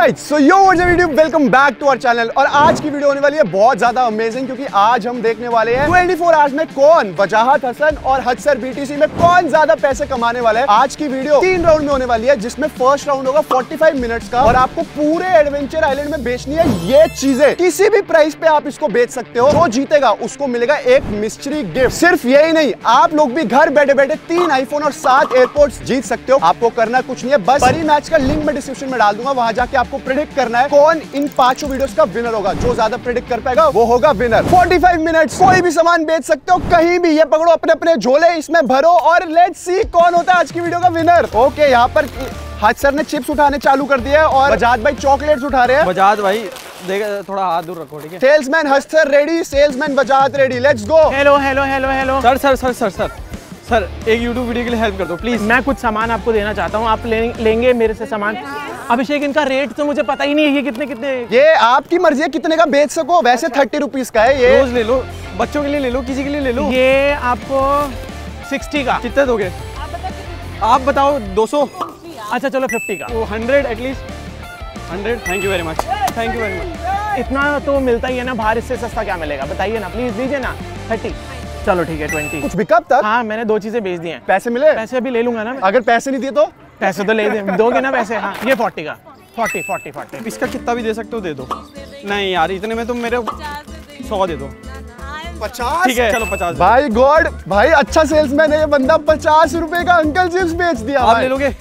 Alright, so yo what's up YouTube, welcome back to our channel. और आज की video होने वाली है बहुत ज्यादा अमेजिंग, क्योंकि आज हम देखने वाले हैं 24 आवर्स में कौन वजाहत हसन और हदसर बीटीसी में कौन ज्यादा पैसे कमाने वाला है। आज की वीडियो 3 राउंड में होने वाली है, जिसमें फर्स्ट राउंड होगा 45 मिनट्स का और आपको पूरे एडवेंचर आइलैंड में बेचनी है ये चीजें। किसी भी प्राइस पे आप इसको बेच सकते हो। जो जीतेगा उसको मिलेगा एक मिस्ट्री गिफ्ट। सिर्फ यही नहीं, आप लोग भी घर बैठे बैठे 3 आईफोन और 7 एयरपोर्ट्स जीत सकते हो। आपको करना कुछ नहीं है, बस परी मैच का लिंक मैं डिस्क्रिप्शन में डाल दूंगा, वहां जाके आपको प्रेडिक्ट करना है कौन इन 5 वीडियोस का विनर होगा। जो ज्यादा प्रेडिक्ट कर पाएगा वो होगा विनर। 45 मिनट्स कोई भी सामान बेच सकते हो कहीं भी। ये पकड़ो, अपने अपने झोले इसमें भरो और लेट्स सी कौन होता है आज की वीडियो का विनर। ओके, यहाँ पर हदसर ने चिप्स उठाने चालू कर दिया है और बजाज भाई चॉकलेट्स उठा रहे हैं। बजाज भाई देख, थोड़ा हाथ दूर रखो, ठीक है। सेल्समैन हदसर ready, salesman Bajaj ready, let's go. Hello hello hello hello sir sir sir sir sir sir एक यूट्यूब वीडियो के लिए हेल्प कर दो प्लीज। मैं कुछ सामान आपको देना चाहता हूँ, आप लेंगे मेरे से सामान? अभिषेक, इनका रेट तो मुझे पता ही नहीं है, ये कितने ये आपकी मर्जी है कितने का बेच सको। वैसे 30 रुपीज का है ये। रोज ले लो, बच्चों के लिए ले लो, किसी के लिए ले लो। ये आपको 60 का। कितने दोगे आप बताओ? 200? अच्छा चलो 50 का। 100 at least 100। Thank you very much, thank you very much. इतना तो मिलता ही है ना बाहर, इससे सस्ता क्या मिलेगा बताइए ना, प्लीज दीजिए ना। 30 चलो ठीक है। 20 कुछ भी कब तक? हाँ, मैंने 2 चीजें बेच दी हैं। पैसे मिले? पैसे अभी ले लूंगा ना मैं। अगर पैसे नहीं दिए तो? पैसे तो ले दोगे ना पैसे? हाँ, ये 40 का। 40। इसका कितना भी दे सकते हो दे दो। नहीं यार, इतने में तुम मेरे 100 दे दो। 50? ठीक है चलो 50। भाई गॉड, भाई अच्छा सेल्समैन है ये बंदा। 50 रुपए का अंकल चिप्स बेच दिया। आप ले लोगे?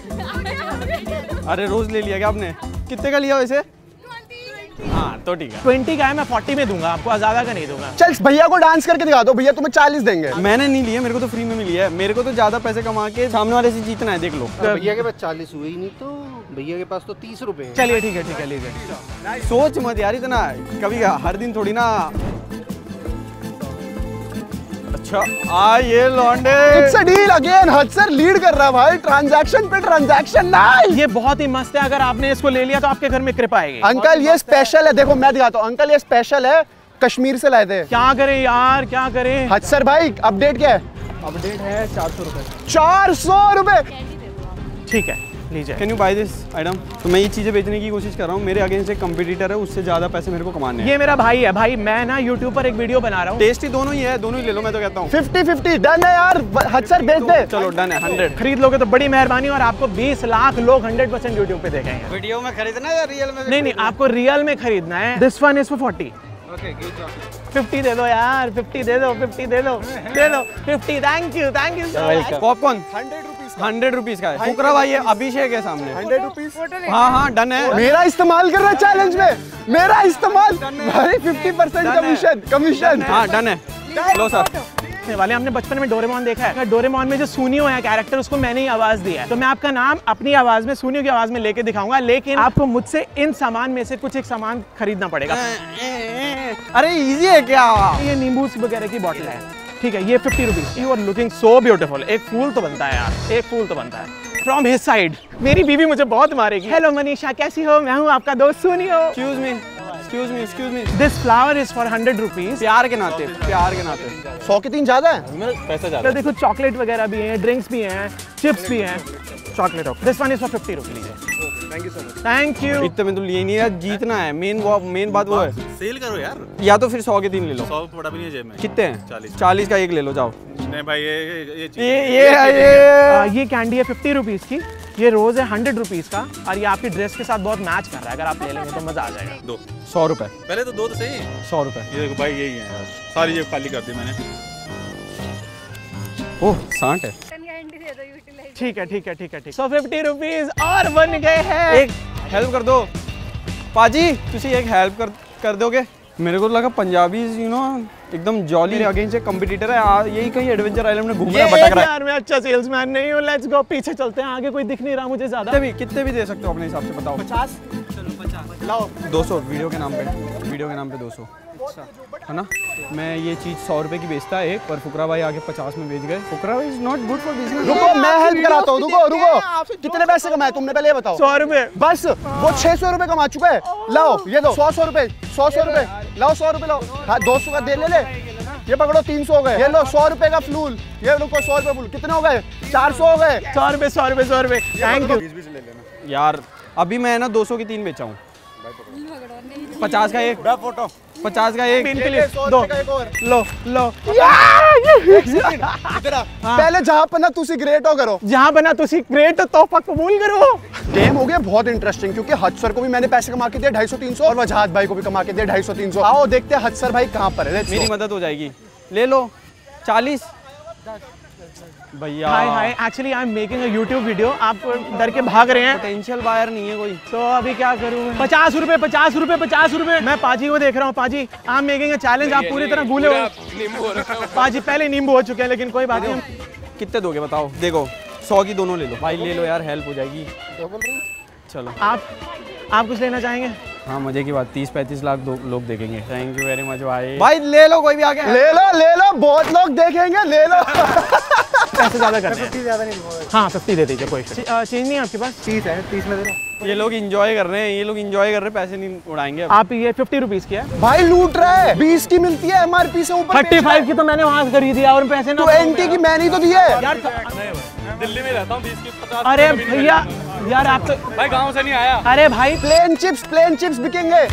अरे रोज ले लिया क्या आपने? कितने का लिया वैसे? हाँ तो ठीक है। 20 का है, मैं 40 में दूंगा आपको, ज्यादा का नहीं दूंगा। चल भैया को डांस करके दिखा दो, भैया तुम्हें 40 देंगे। मैंने नहीं लिया, मेरे को तो फ्री में मिली है। मेरे को तो ज्यादा पैसे कमा के सामने वाले से जीतना है, देख लो। भैया के पास 40 हुए ही नहीं, तो भैया के पास तो 30 रुपए है। चलिए ठीक है लीजिए। सोच मत यार इतना, कभी हर दिन थोड़ी ना। अच्छा ये लौंडे। It's a deal again. हदसर लीड कर रहा है भाई, ट्रांजैक्शन पे ट्रांजैक्शन। नाइस, ये बहुत ही मस्त है। अगर आपने इसको ले लिया तो आपके घर में कृपा आएगी। अंकल ये स्पेशल है, देखो मैं दिखाता हूँ। अंकल ये स्पेशल है, कश्मीर से लाए थे। क्या करें यार, क्या करें। हदसर भाई अपडेट क्या है? अपडेट है 400 रुपए। 400 रुपए? ठीक है लीजिए। Can you buy this item? तो मैं ये चीजें बेचने की कोशिश कर रहा हूँ। मेरे अगेंस्ट एक कंपटीटर है, उससे ज्यादा पैसे मेरे को कमाने हैं। ये मेरा भाई है। भाई मैं ना यूट्यूब पर एक वीडियो बना रहा हूँ। टेस्टी दोनों ही है, दोनों ही ले लो, मैं तो कहता हूँ। 50-50 डन है यार। हदसर बेच दे। चलो डन है। 100 खरीद लोगे तो बड़ी मेहरबानी, और आपको 20 लाख लोग 100% यूट्यूब पे देखेंगे। वीडियो में खरीदना है या रियल में? नहीं, आपको रियल में खरीदना है। This one is for 40। 50 दे दो यार, 50 दे दो, 50 दे दो, दे दो 50। Thank you so much. Popcorn 100 rupees का है। फुकरा भाई है, अभिषेक है सामने। 100 रुपीज? हाँ डन है। मेरा इस्तेमाल कर रहा है चैलेंज में, मेरा इस्तेमाल भाई। 50% कमीशन। हाँ डन है। लो सर वाले हमने बचपन में डोरेमोन देखा है। डोरेमोन में जो सुनियो है कैरेक्टर, उसको मैंने ही आवाज दी है। तो मैं आपका नाम अपनी आवाज में, सुनियो की आवाज में लेके दिखाऊंगा, लेकिन आपको मुझसे इन सामान में से कुछ एक सामान खरीदना पड़ेगा। अरे इजी है क्या? ये नींबू वगैरह की बोतल है, ठीक है। ये 50 rupees. You are looking so beautiful. एक फूल तो बनता है यार, एक फूल तो बनता है। From his side. मेरी बीवी मुझे बहुत मारेगी। हेलो मनीषा, कैसी हो? मैं हूँ आपका दोस्त Suniyo. Excuse me. This flower is for 100 rupees. प्यार के नाते 100 के 3 ज्यादा है। पैसा ज्यादा। देखो चॉकलेट वगैरह भी है, ड्रिंक्स भी हैं, चिप्स भी हैं। चॉकलेट हो। This one is for 50 rupees. Thank you so much. Thank you. इतने में तो लिए नहीं यार, जीतना है। मेन बात वो है। सेल करो यार, या तो फिर 100 के 3 ले लो। 100 बड़ा भी नहीं है जेब में। कितने हैं? 40। 40 का एक ले लो जाओ। नहीं भाई ये ये कैंडी है 50 रुपीज की। ये रोज है 100 रुपीज का, और ये आपकी ड्रेस के साथ बहुत मैच कर रहा है। अगर आप ले लेंगे तो मजा आ जाएगा। 2 100 रुपए। पहले तो 2 तो सही। 100 रुपए। ये देखो भाई, यही है यार, सारी जेब खाली कर दी मैंने। ओह 60 है। ठीक है। 150 रुपीज और बन गए हैं। एक हेल्प कर दो पाजी, तुसी एक हेल्प कर दोगे? मेरे को लगा पंजाबी एकदम जॉली अगेंस्ट एक कंपटीटर है। यही कहीं एडवेंचर आइलैंड में घूम रहा है, भटक रहा है। यार मैं अच्छा सेल्समैन नहीं हूँ। लेट्स गो, पीछे चलते हैं, आगे कोई दिख नहीं रहा मुझे ज्यादा। कितने भी दे सकते हो अपने हिसाब से, बताओ। 50? चलो 50 लाओ। 200 वीडियो के नाम पे 200 है ना। मैं ये चीज 100 रुपए की बेचता है एक, और फुकरा भाई आगे 50 में बेच गए। फुकरा भाई is not good for business. रुको मैं हेल्प कराता हूँ। रुको कितने पैसे कमाए तुमने पहले ये बताओ। 100 रुपए। बस वो 600 रुपए कमा चुका है। लाओ ये दो। 100 रुपए, 100 रुपए लाओ। 100 रुपए लाओ। हाँ 200 का दे ले। ये पकड़ो 300 हो गए। ये लो 100 रुपए का फ्लूल। ये रुको 100 रुपए फ्लूल कितने हो गए? 400 हो गए। 100 रुपए। थैंक यू यार अभी मैं ना 200 की 3 बेचा हूँ। 50 का एक, 50 का एक, इनके लिए दो, लो लो। पहले जहाँ पर ना तुसी ग्रेट हो करो, जहाँ बना तुसी ग्रेट तोहफा कबूल करो। गेम हो गया बहुत इंटरेस्टिंग, क्योंकि हद सर को भी मैंने पैसे कमा के दिए 250-300 और वजाहत भाई को भी कमा के दिए 250-300। आओ देखते हैं हद सर भाई कहाँ पर है। Let's मेरी go। मदद हो जाएगी। ले लो 40 भैया। Hi hi, actually I am making a YouTube video. आप डर के भाग रहे हैं, पोटेंशियल बायर नहीं है कोई। तो अभी क्या करूँ? 50 रुपए 50 रुपए 50 रुपए। मैं पाजी को देख रहा हूँ। पाजी I am making a challenge. आप पूरी तरह भूले हो। पाजी पहले नींबू हो चुके हैं, लेकिन कोई बात नहीं। कितने दोगे बताओ? देखो 100 की दोनों ले लो भाई, ले लो यार, हेल्प हो जाएगी। चलो आप कुछ लेना चाहेंगे? हाँ मजे की बात, 30-35 लाख लोग देखेंगे। थैंक यू वेरी मच भाई। भाई ले लो, कोई भी आगे ले लो, बहुत लोग देखेंगे, ले लो। पैसे ज्यादा करने हैं। हाँ 50 दे दीजिए, कोई चेंज नहीं है आपके पास? 30 है, 30 में दे दो। ये लोग एंजॉय कर रहे हैं, ये लोग एंजॉय कर रहे हैं, पैसे नहीं उड़ाएंगे अब। आप ये 50 रुपीज की है भाई लूट रहा है, 20 की मिलती है MRP से ऊपर। 35 की तो मैंने वहां से खरीदी और पैसे ना 20 की मैंने ही तो दी है यार। दिल्ली में रहता हूँ, 20 की 50। अरे भैया यार, आप तो भाई गाँव से नहीं आया। अरे भाई, प्लेन चिप्स बिकेंगे।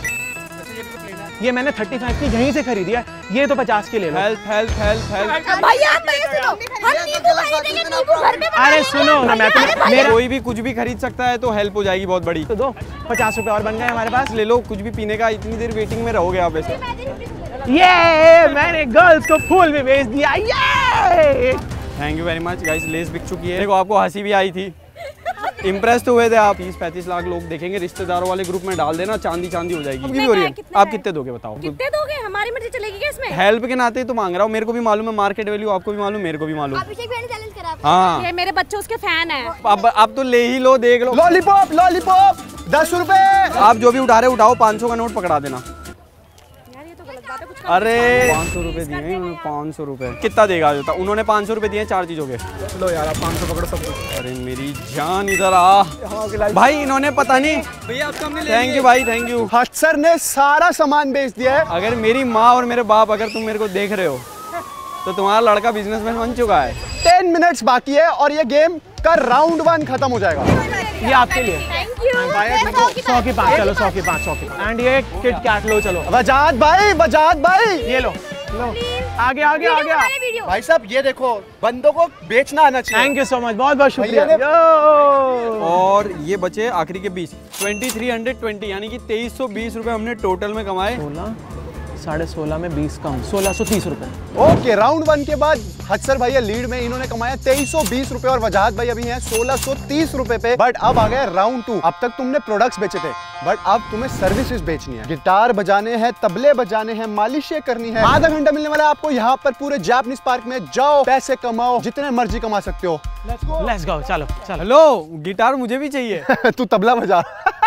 ये मैंने 35 की यहीं से खरीदी है, ये तो 50 की ले लो। Help help help help. भैया आप मेरे सुनो, हम नींबू खरीदेंगे, नींबू घर में अरे सुनो ना, मैं तो मेरा कोई भी कुछ भी खरीद सकता है, तो हेल्प हो जाएगी बहुत बड़ी। तो दो 50 रुपए और बन गए हमारे पास। ले लो कुछ भी पीने का, इतनी देर वेटिंग में रहोगे आप ऐसे। ये मैंने गर्ल्स को फूल भी भेज दिया। ये thank you very much guys, Lay's बिक चुकी है। देखो आपको हंसी भी आई थी, इम्प्रेस तो हुए थे आप। 30-35 लाख लोग देखेंगे, रिश्तेदारों वाले ग्रुप में डाल देना, चांदी चांदी हो जाएगी। कितनी हो रही है? आप कितने दोगे बताओ? कितने दोगे? हमारी मर्जी चलेगी क्या इसमें? हेल्प के नाते ही तो मांग रहा हूँ, मेरे को भी मालूम है मार्केट वैल्यू, आपको भी मालूम, मेरे को भी मालूम। अभिषेक भैया ने चैलेंज करा। हाँ ये मेरे बच्चे उसके फैन है। अब तो ले ही लो, देख लो। लॉलीपॉप 10 रुपए। आप जो भी उठा रहे उठाओ, 500 का नोट पकड़ा देना। यार ये तो गलत बात है, कुछ अरे 500 रुपए दिए उन्होंने, 500 रुपए कितना देगा? जो था उन्होंने 500 रुपए दिए 4 चीजों के। लो यार, आप 500 पकड़ो सब। अरे मेरी जान इधर आ भाई, इन्होंने पता नहीं भैया आपका हमने। थैंक यू भाई, थैंक यू। हद सर ने सारा सामान बेच दिया है। अगर मेरी माँ और मेरे बाप अगर तुम मेरे को देख रहे हो, तो तुम्हारा लड़का बिजनेसमैन बन चुका है। 10 मिनट्स बाकी है और ये गेम का राउंड 1 खत्म हो जाएगा। ये आपके लिए थैंक यू। 100 की 5, चलो 100 की 5, 100 की 5। एंड ये किट कैट लो, चलो वजाहत भाई ये लो लो। आगे आगे आगे। वीडियो भाई साहब ये देखो, बंदों को बेचना आना चाहिए। थैंक यू सो मच, बहुत बहुत शुक्रिया। भैया ने- यो। और ये बचे आखिरी के 20, 2320, यानी कि 2320 रुपए हमने टोटल में कमाए। 16, 16.5 में 20 कम, 1630 रुपए। ओके, राउंड 1 के बाद हदसर भैया लीड में, इन्होंने कमाया 2320 रुपए और वजाहत भाई अभी हैं 1630 रुपए पे। बट अब आ गया राउंड 2। अब तक तुमने प्रोडक्ट्स बेचे थे, बट अब तुम्हें सर्विसेज बेचनी है। गिटार बजाने हैं, तबले बजाने हैं, मालिशें करनी है। आधा घंटा मिलने वाला है आपको यहाँ पर पूरे जापानीज पार्क में। जाओ पैसे कमाओ, जितने मर्जी कमा सकते हो। लेट्स गो, चलो चलो। हेलो, गिटार मुझे भी चाहिए। तू तबला बजा।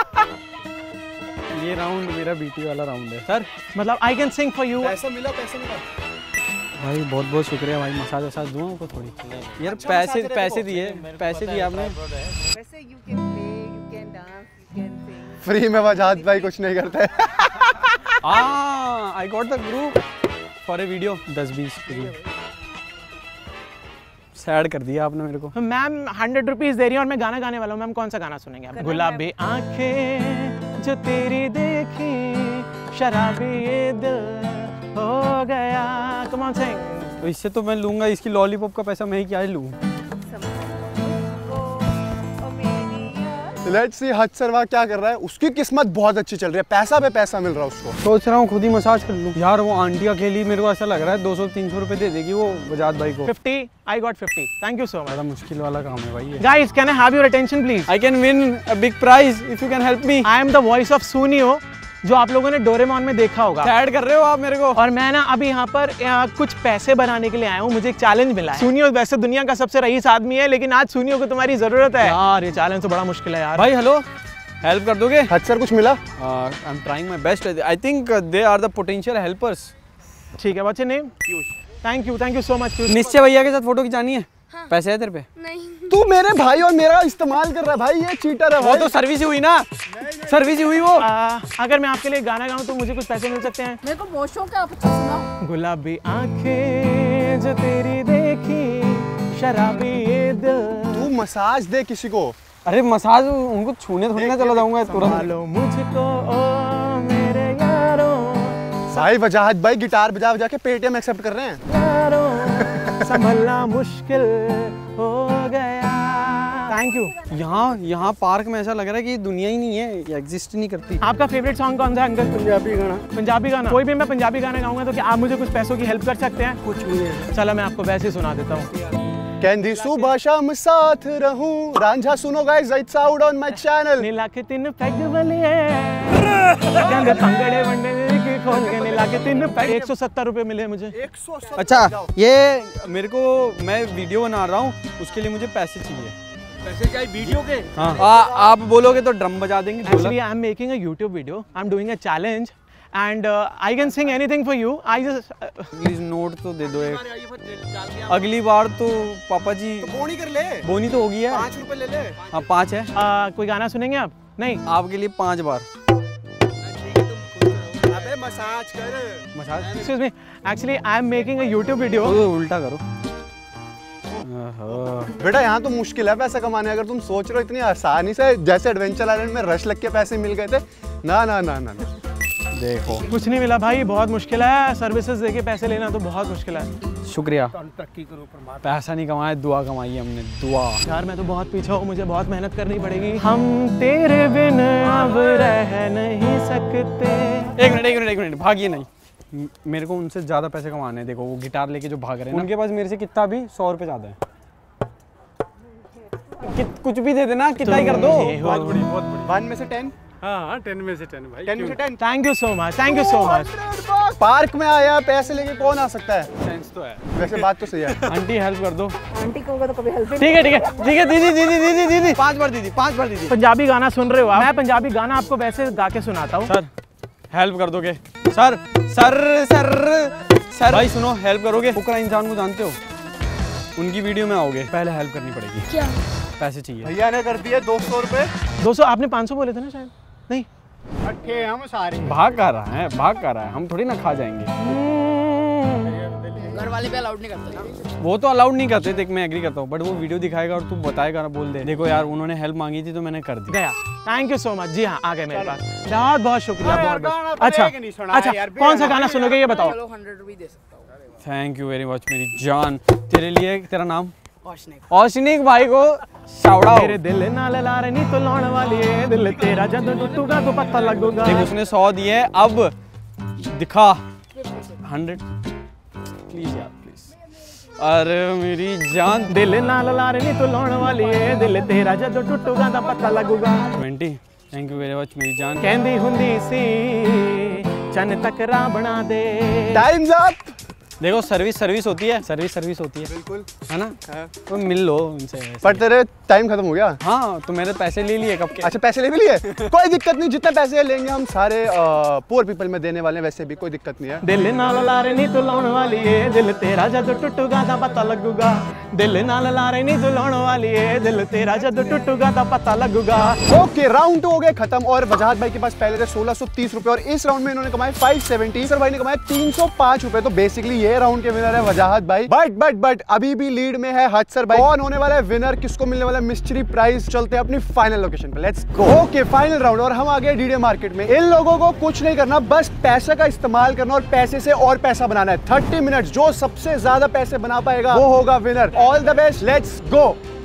ये राउंड मेरा बीटी वाला राउंड है सर। मतलब I can sing for you. पैसा मिला। भाई बहुत बहुत शुक्रिया भाई, मसाज वसाज दूँ आपको थोड़ी? यार पैसे दिए आपने। वैसे you can play, you can dance, you can sing. Free में वजाहत भाई कुछ नहीं करते। I got the group for a video. 10-20 free sad कर दिया आपने मेरे को। मैम 100 रुपीज दे रही है और मैं गाना गाने वाला हूँ। मैम कौन सा गाना सुनेंगे आप? गुलाबी आंखें जो तेरी देखी, शराबी ये दिल हो गया। Come on sing. तो इससे तो मैं लूंगा, इसकी लॉलीपॉप का पैसा मैं ही क्या लूँ? लेट्स सी हदसर वाह क्या कर रहा है। उसकी किस्मत बहुत अच्छी चल रही है, पैसा पे पैसा मिल रहा है उसको। सोच रहा हूँ खुद ही मसाज कर लूँ यार। वो आंटी अकेली मेरे को ऐसा लग रहा है 200-300 रुपए दे देगी वो वजाहत भाई को। 50, I got 50। Thank you so much. बड़ा मुश्किल वाला काम है भाई ये। Guys can I have your attention please? I can win a big prize if you can help me. I am the voice of Suniyo, जो आप लोगों ने डोरेमोन में देखा होगा। सैड कर रहे हो आप मेरे को। और मैं ना अभी यहाँ पर कुछ पैसे बनाने के लिए आया हूँ। मुझे एक चैलेंज मिला है। सुनियो वैसे दुनिया का सबसे रईस आदमी है, लेकिन आज सुनियो को तुम्हारी जरूरत है यार। ये चैलेंज तो बड़ा मुश्किल है यार। भाई हेलो, हेल्प कर दोगे? हदसर कुछ मिला? I am trying my best. I think they are the potential helpers. ठीक है, what's your name? Thank you so much. Nishchay भैया के साथ फोटो खिंचानी है। हाँ। पैसे है तेरे पे? नहीं। तू मेरे भाई और मेरा इस्तेमाल कर रहा है भाई, ये चीटर है वो भाई। तो सर्विस ही हुई ना, सर्विस ही हुई वो। अगर मैं आपके लिए गाना गाऊं तो मुझे कुछ पैसे मिल सकते हैं? मेरे को बहुत शौक है, आप अच्छा सुनाओ। गुलाबी आंखें जो तेरी देखी, शराबी ये दिल। तू मसाज दे किसी को, अरे मसाज उनको छूने थोड़ी ना चला जाऊंगा तुरंत। संभालो मुझको ओ मेरे यारों, भाई वजाहत भाई गिटार बजा बजा के पेटीएम एक्सेप्ट कर रहे हैं। यारों संभलना मुश्किल हो गया। Thank you. यहाँ पार्क में ऐसा लग रहा है कि दुनिया ही नहीं है, ये एग्जिस्ट नहीं करती। आपका फेवरेट सॉन्ग कौन सा है अंकल? पंजाबी गाना। पंजाबी गाना? कोई भी मैं पंजाबी गाना गाऊंगा तो क्या आप मुझे कुछ पैसों की हेल्प कर सकते हैं? कुछ नहीं है। चलो मैं आपको वैसे ही सुना देता हूँ। कहंदी सुबह शाम साथ रहूं रांझा सुनो guys, it's out on my channel. नीला के तीन पैग वाले कहंदे भंगड़े वंडे की खोल के नीला के तीन पैग। 170 रुपए मिले मुझे। 170। अच्छा ये मेरे को, मैं वीडियो बना रहा हूँ उसके लिए मुझे पैसे चाहिए। पैसे चाहिए वीडियो के? हाँ आप बोलोगे तो ड्रम बजा देंगे। Actually, I'm making a YouTube video. I'm doing a challenge, and I can sing anything for you. I just please note तो दे दो एक। अगली बार तो पापा जी तो बोनी कर ले। बोनी तो होगी है। 5 रुपए ले ले। हाँ 5 है। कोई गाना सुनेंगे आप? नहीं। आपके लिए 5 बार। अबे मसाज कर। Massage? Excuse me. Actually, I'm making a YouTube video. तो उल्टा करो। बेटा यहाँ तो मुश्किल है पैसा कमाने। अगर तुम सोच रहे हो इतनी आसानी से जैसे एडवेंचर आइलैंड में रश लग के पैसे मिल गए थे, ना ना ना ना, ना। देखो कुछ नहीं मिला भाई, बहुत मुश्किल है। सर्विसेज देके पैसे लेना तो बहुत मुश्किल है। शुक्रिया। तरक्की करो परमात्मा। पैसा नहीं कमाया, दुआ कमाई है हमने, दुआ। यार मैं तो बहुत पीछे हूँ, मुझे बहुत मेहनत करनी पड़ेगी। हम तेरे बिन अब रह नहीं सकते। एक मिनट भागिए नहीं। मेरे को उनसे ज्यादा पैसे कमाने हैं। देखो वो गिटार लेके जो भाग रहे हैं, उनके पास मेरे से कितना भी 100 रुपए ज्यादा है। कुछ भी दे देना, कितना ही कर दो। बहुत बड़ी बहुत बड़ी। 1 में से 10। हाँ 10 में से 10 भाई। 10 में से 10। Thank you so much, thank you so much. Park में आया पैसे लेके कौन आ सकता है? सेंस तो है। वैसे बात तो सही है। आंटी हेल्प कर दो। आंटी को तो कभी हेल्प ठीक है दीदी। 5 बार दीदी। पंजाबी गाना सुन रहे हो आप? मैं पंजाबी गाना आपको वैसे गा के सुनाता हूँ। सर हेल्प कर दोगे? सर भाई सुनो, हेल्प करोगे? फुकरा इंसान को जानते हो, उनकी वीडियो में आओगे, पहले हेल्प करनी पड़ेगी। क्या? पैसे चाहिए। भैया ने कर दिए 200 रुपए। 200? आपने 500 बोले थे ना शायद? नहीं, अट्ठे हम सारे। भाग कर रहा है, हम थोड़ी ना खा जाएंगे। घर वाले भी अलाउड नहीं करते ना। वो तो अलाउड नहीं करते, देख मैं एग्री करता हूँ, बट वो वीडियो दिखाएगा और तू बताएगा ना, बोल दे देखो यार उन्होंने हेल्प मांगी थी तो मैंने कर दी। गया। Thank you so much. जी हाँ, आ गए मेरे पास। बहुत बहुत शुक्रिया। यार, बहुत गाना बहुत। तो अच्छा एक नहीं सुना अच्छा, यार, कौन सा गाना सुनोगे ये बताओ? चलो 100 रुपये दे सकता हूँ। थैंक यू वेरी मच मेरी जान। तेरे लिए, तेरा नाम? औशनिक भाई को शाउड़ा। मेरे दिल नाल लारे नी तो लौण वाली है, दिल तेरा जब टूटूगा तो पता लगूगा। देख उसने 100 दिए, अब दिखा 100 प्लीज यार प्लीज। अरे मेरी जान। दिल नाल लारे नी तो लौण वाली है, दिल तेरा जब टूटूगा तो पता लगूगा। 20 थैंक यू वेरी मच मेरी जान। कहंदी हुंदी सी चन तकरा बना दे। Times up. देखो सर्विस होती है, सर्विस होती है बिल्कुल है ना। तो मिल लो उनसे। पर तेरे टाइम खत्म हो गया। हाँ तो मैंने पैसे ले लिए कब के। अच्छा पैसे ले भी लिए? कोई दिक्कत नहीं, जितने पैसे लेंगे हम सारे पुअर पीपल में देने वाले हैं, वैसे भी कोई दिक्कत नहीं है। दिल नाल लारे नी तो लौण वाली है, दिल तेरा जब टूटूगा तो पता लगूगा। दिल नाल लारे नी तो लौण वाली है, दिल तेरा जब टूटूगा तो पता लगूगा। ओके राउंड 2 हो गए खत्म और वजाहत भाई के पास पहले थे 1630 रुपए और इस राउंड में इन्होंने कमाए 570। सर भाई ने कमाए 305 रुपए। तो बेसिकली ये राउंड के विनर है वजाहत भाई। बट अभी भी लीड में है हदसर भाई। कौन होने वाला है विनर, किसको मिलने वाला है मिस्ट्री प्राइज? चलते हैं अपनी फाइनल लोकेशन पे, let's go. Okay final round और हम आ गए डीडे मार्केट में। इन लोगों को कुछ नहीं करना, बस पैसे का इस्तेमाल करना और पैसे से और पैसा बनाना है। 30 मिनट जो सबसे ज्यादा पैसे बना पाएगा वो होगा winner. All the best, let's go.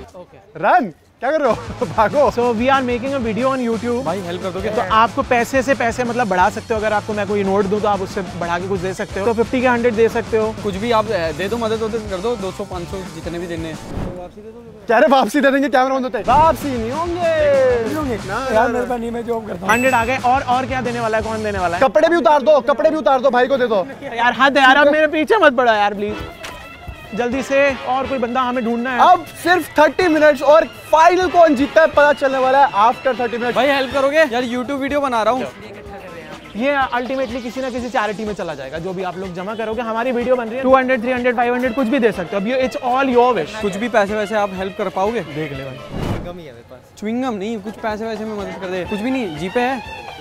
Run. क्या कर रहे हो? भागो। So we are making a video on YouTube. भाई हेल्प कर दोगे? तो आपको पैसे से पैसे मतलब बढ़ा सकते हो। अगर आपको मैं कोई नोट दूं तो आप उससे बढ़ा के कुछ दे सकते हो। तो 50 के 100 दे सकते हो। कुछ भी आप दे दो, मदद कर दो। 200 500 जितने भी देने। क्या रे वापसी दे देंगे? कैमरा बंद होता है। वापसी नहीं होंगे ना यार मेरे पास नहीं, मैं जॉब करता हूँ। 100 आ गए। और क्या देने वाला है? कौन देने वाला है? कपड़े भी उतार दो, भाई को दे दो। यार हद है यार, अब मेरे पीछे मत पड़ा यार प्लीज। जल्दी से, और कोई बंदा हमें ढूंढना है। अब सिर्फ 30 मिनट्स और फाइनल कौन जीतता है पता चलने वाला है आफ्टर 30 मिनट्स। भाई हेल्प करोगे यार? YouTube वीडियो बना रहा हूँ। ये अल्टीमेटली किसी ना किसी चैरिटी में चला जाएगा। जो भी आप लोग जमा करोगे, हमारी वीडियो बन रही है 200 300 500 कुछ भी दे सकते हो। अब ये इट्स ऑल योर विश। कुछ भी पैसे वैसे आप हेल्प कर पाओगे? देख ले भाई, च्युइंगम नहीं, कुछ पैसे वैसे में मदद कर दे। कुछ भी नहीं, जीपे है।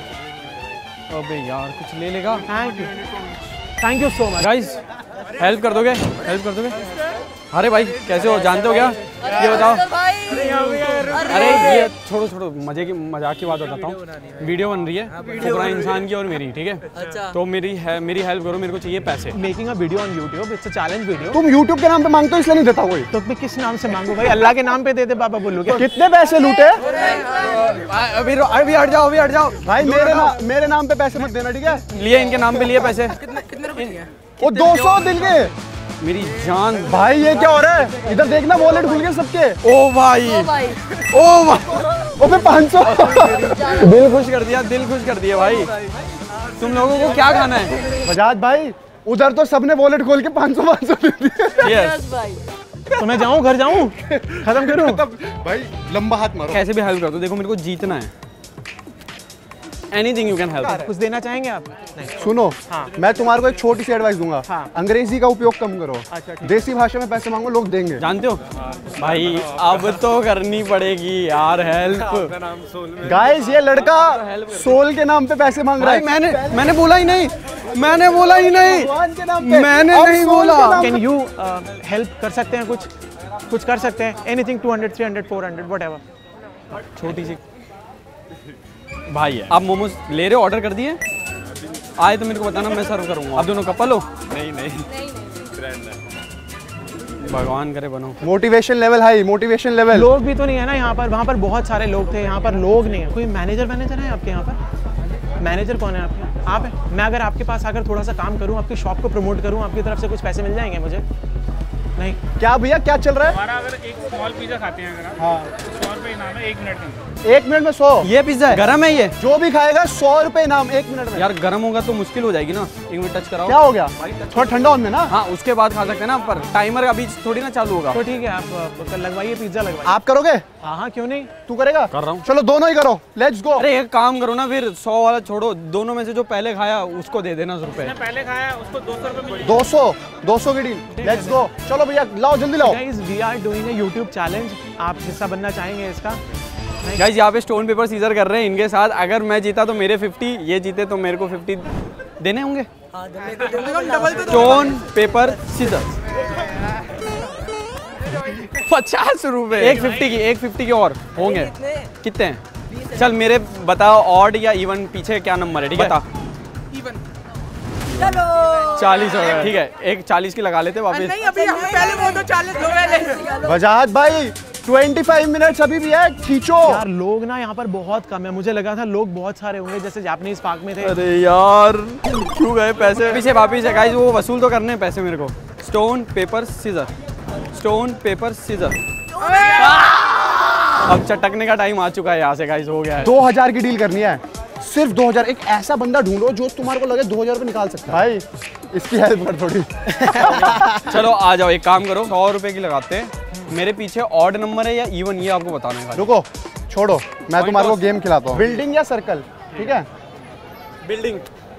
अबे यार कुछ ले लेगा। Thank you so much guys, help कर दोगे? हेल्प कर दोगे? अरे भाई कैसे हो, जानते हो क्या? ये बताओ। अरे ये छोड़ो छोड़ो, मजाक की बात बताता हूँ। वीडियो बन रही है फुकरा इंसान की और मेरी, ठीक है? तो मेरी हेल्प करो, मेरे को चाहिए पैसे। Making a video on YouTube, it's a challenge video. तुम YouTube के नाम पे मांगते हो इसलिए नहीं देता कोई? तो मैं किस नाम से मांगू भाई? अल्लाह के नाम पे दे दे बाबा, बोलो क्या? कितने पैसे लूटे? अभी हट जाओ, अभी हट जाओ भाई मेरे नाम पे पैसे मत देना, ठीक है? लिए इनके नाम पे लिए पैसे। वो 200 दिन के। मेरी जान भाई ये क्या हो रहा है? इधर देखना, वॉलेट खुल गए सबके। ओ भाई, ओ भाई, ओ फिर 500। दिल खुश कर दिया, दिल खुश कर दिया भाई। तुम लोगों को क्या खाना है? बजाज भाई उधर तो सबने वॉलेट खोल के 500 दे दिए। यस तो मैं जाऊँ, घर जाऊँ, खत्म करूँ? भाई लंबा हाथ मारो। कैसे भी हेल्प कर दो, देखो मेरे को जीतना है। Anything you can help. कुछ देना चाहेंगे आप? नहीं। सुनो, हाँ। मैं तुम्हारे को एक छोटी सी एडवाइस दूंगा। हाँ। अंग्रेजी का उपयोग कम करो। अच्छा, ठीक। देसी भाषा में पैसे मांगो, लोग देंगे। जानते हो भाई, अब तो करनी पड़ेगी यार हेल्प। गाइस ये लड़का सोल के नाम पे पैसे मांग रहा भाई है। मैंने बोला ही नहीं, मैंने बोला ही नहीं, भगवान के नाम पे। मैंने अब नहीं सोल के बोला। नाम कैन यू हेल्प कर सकते हैं? कुछ कर सकते हैं? Anything 200, 300, 400 whatever. छोटी सी भाई है। आप मोमोज ले रहे हो? ऑर्डर कर दिए? आए तो मेरे को बताना, मैं सर्व करूंगा। आप दोनों कपल हो? नहीं भगवान करे बनो। Motivation level high, motivation level. लोग भी तो नहीं है ना यहाँ पर? वहाँ पर बहुत सारे लोग थे, यहाँ पर लोग नहीं है। कोई मैनेजर है आपके यहाँ पर? मैनेजर कौन है आपके? आप है? मैं अगर आपके पास आकर थोड़ा सा काम करूँ, आपकी शॉप को प्रमोट करूँ, आपकी तरफ से कुछ पैसे मिल जाएंगे मुझे? नहीं। क्या भैया क्या चल रहा है? हमारा अगर एक स्मॉल पिज्जा खाते हैं अगर आप, हाँ। 100 रुपये इनाम है 1 मिनट में। 1 मिनट में 100। ये पिज्जा है, गरम है ये? जो भी खाएगा 100 रुपए इनाम 1 मिनट में। यार गरम होगा तो मुश्किल हो जाएगी ना। एक मिनट टच कराओ। क्या हो गया? थोड़ा ठंडा होने ना। हाँ उसके बाद खा सकते हैं ना, पर टाइमर अभी थोड़ी ना चालू होगा। तो ठीक है, आप लगवाइए, पिज्जा लगवाइए। आप करोगे? हाँ क्यों नहीं? तू करेगा? कर रहा हूँ। चलो दोनों ही करो, लेट्स गो। अरे एक काम करो ना, फिर 100 वाला छोड़ो, दोनों में से जो पहले खाया उसको दे देना रुपए। पहले खाया उसको 200 रुपये मिले। 200 की डील। Let's go. चलो भैया लाओ, जल्दी लाओ। Guys we are doing a YouTube challenge. आप हिस्सा बनना चाहेंगे इसका? गाइस यहाँ पे स्टोन पेपर सीजर कर रहे हैं इनके साथ। अगर मैं जीता तो मेरे 50, ये जीते तो मेरे को 50 देने होंगे। स्टोन पेपर सीजर 50 रुपए। एक 50 की और होंगे कितने हैं? चल मेरे बताओ, ऑड या इवन, पीछे क्या नंबर है? ठीक है बता। 40 हो गए, ठीक है। एक 40 की लगा लेते वापस। नहीं अभी हम पहले वो तो 40 लोग हैं। बजाज भाई 25 मिनट्स अभी भी है, खींचो। यार लोग ना यहाँ पर बहुत कम है, मुझे लगा था लोग बहुत सारे होंगे जैसे जापानीज पार्क में थे। अरे यार क्यों गए पैसे? पीछे वापिस है गाइस, वो वसूल तो करने हैं पैसे मेरे को। Stone paper scissor, stone paper scissor. अब चटकने का टाइम आ चुका है यहाँ से गाइस, हो गया है। 2000 की डील करनी है, सिर्फ 2000। एक ऐसा बंदा ढूंढो जो तुम्हारे को लगे 2000 रुपये निकाल सकता है। भाई इसकी हेल्प कर थोड़ी। चलो आ जाओ, एक काम करो, 100 रुपए की लगाते हैं। मेरे पीछे ऑड नंबर है या इवन, ये आपको बताना है। रुको, छोड़ो, मैं तुम्हारे को गेम खिलाता हूँ। बिल्डिंग या सर्कल? ठीक है, बिल्डिंग।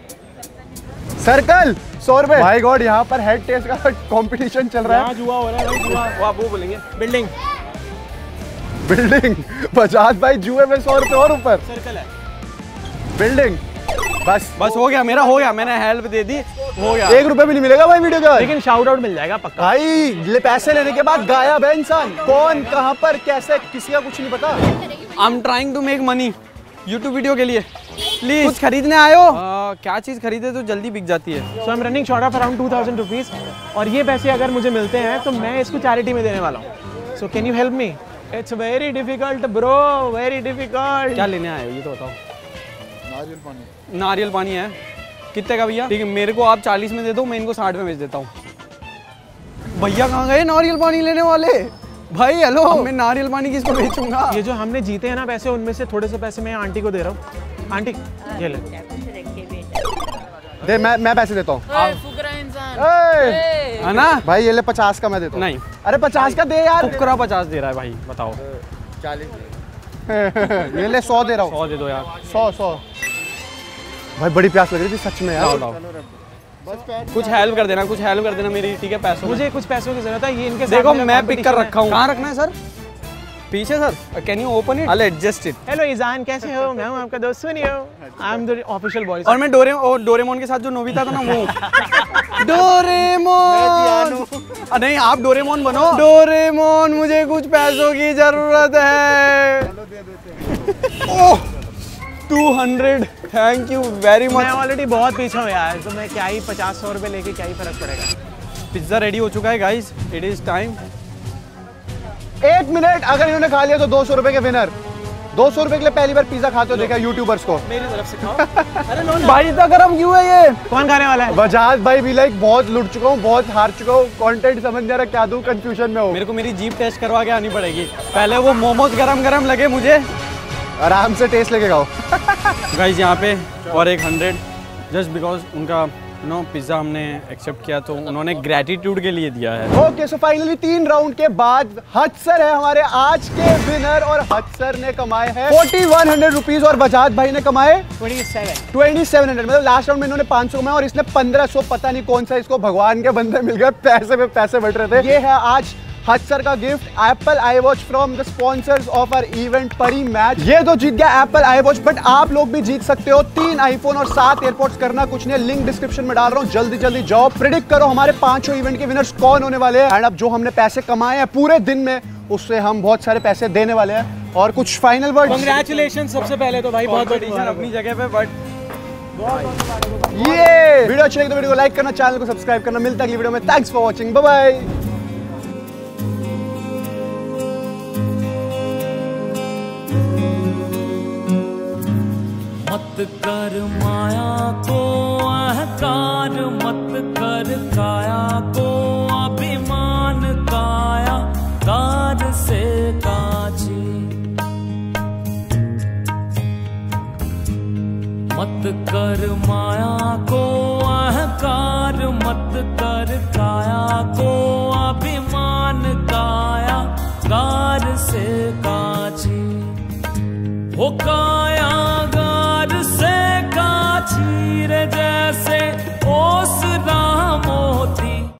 सर्कल 100 रुपए। भाई गॉड, यहाँ पर हेड टेस्ट का कंपटीशन चल रहा है। जुआ हो रहा है भाई, जुआ। वो आप वो बोलेंगे बिल्डिंग। बिल्डिंग। बजाज भाई जुए में 100 रुपए और ऊपर। सर्कल है। बिल्डिंग। बस हो गया, मेरा हो गया, मैंने हेल्प दे दी, हो गया। 1 रुपया भी नहीं मिलेगा भाई वीडियो का। लेकिन शाउट आउट मिल जाएगा पक्का। भाई पैसे लेने के बाद गायब है इंसान। कौन कहाँ पर कैसे, किसी का कुछ नहीं पता। I am trying to make money YouTube video के लिए। प्लीज कुछ खरीदने आए हो? क्या चीज खरीदे तो जल्दी बिक जाती है। So I am running short of around 2000 rupees, और ये पैसे अगर मुझे मिलते हैं तो मैं इसको चैरिटी में देने वाला हूँ। So can you help me? It's very difficult bro, very difficult. क्या लेने आए हो ये तो बताओ। नारियल पानी है। कितने का भैया? ठीक है, मेरे को आप 40 में दे दो, मैं इनको 60 में बेच देता हूँ। भैया कहाँ गए नारियल पानी लेने वाले? भाई हेलो, मैं नारियल पानी किसको बेचूंगा? ये जो हमने जीते हैं ना पैसे, उनमें से थोड़े से पैसे मैं आंटी को दे रहा हूँ। आंटी ये ले। दे, मैं पैसे देता हूँ। है ना भाई ये ले 50 का मैं देता हूँ। नहीं, अरे 50 का दे यार। कुकरा 50 दे रहा है भाई, बताओ। 40। ये ले 100 दे रहा हूँ। 100 दे दो यार। 100। भाई बड़ी प्यास लग रही थी सच में यार। कुछ हेल्प कर देना, कुछ हेल्प कर देना मेरी, ठीक है? पैसों मुझे कुछ पैसों की जरूरत है, ये इनके साथ देखो मेरा मैं पिक कर competition रखा हूँ। कहाँ रखना है सर? पीछे sir, can you open it? I adjust it. Hello ईजान, कैसे हो? मैं हूँ आपका दोस्त Suniyo. I am the official boy. और मैं डोरेमोन के साथ जो नोबिता था ना वो। डोरेमोन नहीं, आप डोरेमोन बनो। डोरेमोन, मुझे कुछ पैसों की जरूरत है। ओह 200, थैंक यू वेरी मैं मच। ऑलरेडी बहुत पीछे हूँ यार, तो मैं क्या ही 50-100 रुपए लेके क्या ही फर्क पड़ेगा। पिज्जा रेडी हो चुका है guys, it is time. 1 minute, अगर इन्होंने खा लिया तो 200 रुपए के विनर। 200 रुपए के लिए पहली बार पिज्जा खाते हो देखा यूट्यूबर्स को। मेरी तरफ से खाओ। अरे लो ना। भाई इतना गरम क्यों है ये? कौन खाने वाला है? बजाज भाई भी लाइक बहुत लुट चुका हूँ, बहुत हार चुका हूँ, कंटेंट समझ नहीं आ रहा क्या दूँ, कंफ्यूजन में हूँ। मेरे को मेरी जीप टेस्ट करवा के आनी पड़ेगी। पहले वो मोमोज गरम गरम लगे मुझे। आराम से टेस्ट लेके खाओ। गाइस यहाँ पे और एक 100 जस्ट बिकॉज उनका पिज्ज़ा हमने एक्सेप्ट किया, तो उन्होंने ग्रेटिट्यूड के लिए दिया है। ओके सो फाइनली 3 राउंड के बाद हदसर है हमारे आज के विनर और हदसर ने कमाए हैं 4100 रुपीज और बजाज भाई ने कमाए 2700। मतलब लास्ट राउंड में इन्होंने 500 कमाए और इसने 1500। पता नहीं कौन सा इसको भगवान के बंदे मिल गए, पैसे पे पैसे बढ़ रहे थे। ये है आज हदसर का gift, apple I watch from the sponsors of our event Parimatch. ये तो जीत गया एप्पल आई वॉच, बट आप लोग भी जीत सकते हो 3 आईफोन और 7 एयरपोर्ट्स। करना कुछ नहीं, लिंक डिस्क्रिप्शन में डाल रहा हूँ, जल्दी जल्दी जाओ। प्रेडिक्ट करो हमारे 5 इवेंट के विनर्स कौन होने वाले हैं। एंड अब जो हमने पैसे कमाए हैं पूरे दिन में, उससे हम बहुत सारे पैसे देने वाले हैं। और कुछ फाइनल वर्ड। कांग्रेचुलेशन सबसे पहले तो भाई, बहुत कंपटीशन अपनी जगह पे, बट ये वीडियो अच्छी लगी तो वीडियो को लाइक करना, चैनल को सब्सक्राइब करना। मिलता है अगली वीडियो में। Thanks for watching, bye bye. मत कर माया को अहंकार, मत कर काया को अभिमान, काया कार से काजी। मत कर माया को अहंकार, मत कर काया को अभिमान, काया कार से काजी। हो